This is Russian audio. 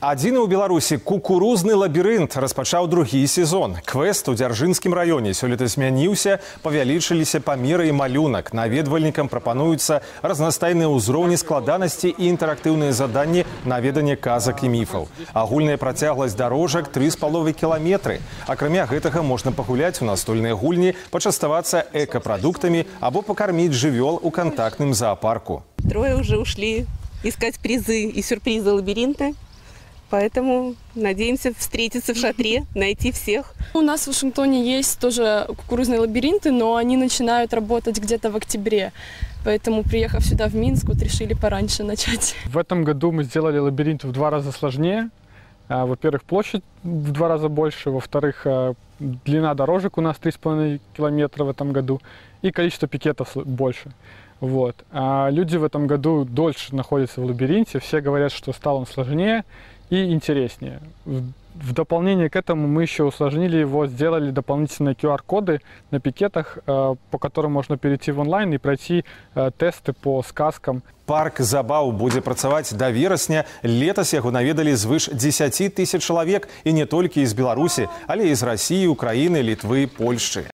Адзіны ў Беларусі кукурузны лабірынт распачаў другі сезон. Квест у Дзяржынскім раёне сёлета змяніўся, павялічыліся памеры і малюнак. Наведвальнікам прапануюцца разнастайныя ўзроўні складанасці і інтэрактыўныя заданні на веданне казак і міфаў. Агульная працягласць дарожак 3,5 кіламетры. Акрамя гэтага можна пагуляць у настольныя гульні, пачаставацца экапрадуктамі або пакарміць жывёл у кантактным зоопарку. Трое уже ушли искать призы и сюрпризы лабиринта. Поэтому надеемся встретиться в шатре, найти всех. У нас в Вашингтоне есть тоже кукурузные лабиринты, но они начинают работать где-то в октябре. Поэтому, приехав сюда, в Минск, вот решили пораньше начать. В этом году мы сделали лабиринт в 2 раза сложнее. Во-первых, площадь в 2 раза больше. Во-вторых, длина дорожек у нас 3,5 километра в этом году. И количество пикетов больше. Вот. А люди в этом году дольше находятся в лабиринте. Все говорят, что стал он сложнее и интереснее. В дополнение к этому мы еще усложнили его, сделали дополнительные QR-коды на пикетах, по которым можно перейти в онлайн и пройти тесты по сказкам. Парк забаў будзе працаваць да верасня. Летась яго наведалі звыш 10 000 чалавек, і не толькі з Беларусі, але і з Расіі, Украіны, Літвы, Польшчы.